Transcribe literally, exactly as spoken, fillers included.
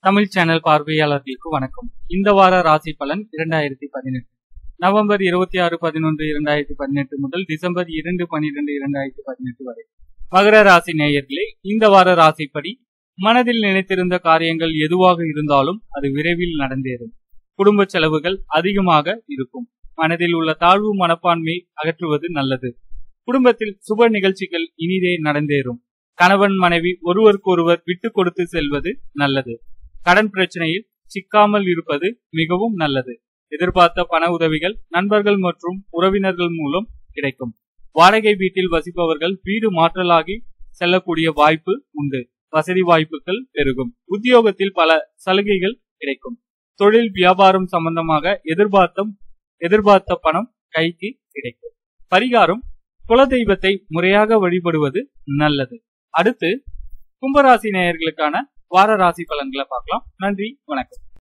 Tamil channel பார்வையாளர்களுக்கு வணக்கம். இந்த வார ராசி பலன் இரண்டாயிரத்தி பதினெட்டு நவம்பர் இருபத்தி ஆறு பதினொன்று இரண்டாயிரத்தி பதினெட்டு முதல் டிசம்பர் இரண்டு பனிரெண்டு இரண்டாயிரத்தி பதினெட்டு வரை. மகர ராசி நேயர்களே, இந்த வார ராசிப்படி மனதில் நினைத்திருந்த காரியங்கள் எதுவாக இருந்தாலும் அது விரைவில் நடந்தேறும். குடும்ப செலவுகள் அதிகமாக இருக்கும். மனதில் உள்ள தாழ்வு மனப்பான்மை அகற்றுவது நல்லது. குடும்பத்தில் சுப நிகழ்ச்சிகள் இனிதே நடந்தேறும். கணவன் மனைவி ஒருவருக்கொருவர் விட்டு கொடுத்து செல்வது நல்லது. கடன் பிரச்சனையில் சிக்காமல் இருப்பது மிகவும் நல்லது. எதிர்பார்த்த பண உதவிகள் நண்பர்கள் மற்றும் உறவினர்கள் மூலம் கிடைக்கும். வாடகை வீட்டில் வசிப்பவர்கள் வீடு மாற்றலாகி செல்லக்கூடிய வாய்ப்பு உண்டு. வசதி வாய்ப்புகள் பெருகும். உத்தியோகத்தில் பல சலுகைகள் கிடைக்கும். தொழில் வியாபாரம் சம்பந்தமாக எதிர்பார்த்த எதிர்பார்த்த பணம் கைக்கு கிடைக்கும். பரிகாரம்: குலதெய்வத்தை முறையாக வழிபடுவது நல்லது. அடுத்து கும்பராசி நேயர்களுக்கான வார ராசி பலன்களை பார்க்கலாம். நன்றி, வணக்கம்.